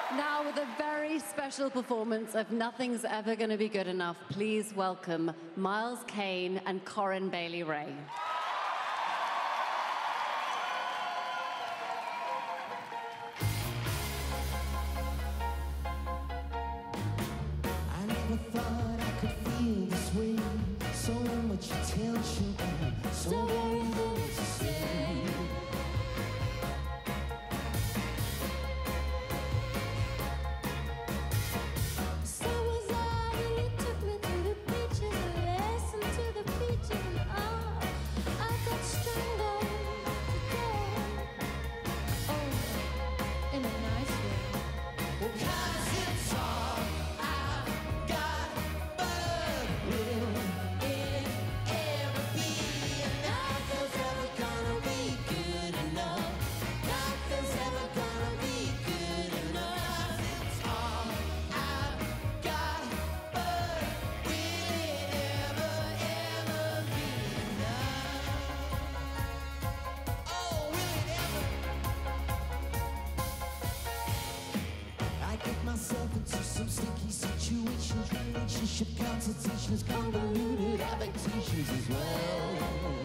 Now, with a very special performance of Nothing's Ever Gonna Be Good Enough, please welcome Miles Kane and Corinne Bailey Rae. I never thought I could feel this way. So much attention and so very little to say. Myself into some sticky situations, relationship consultations, convoluted affectations as well.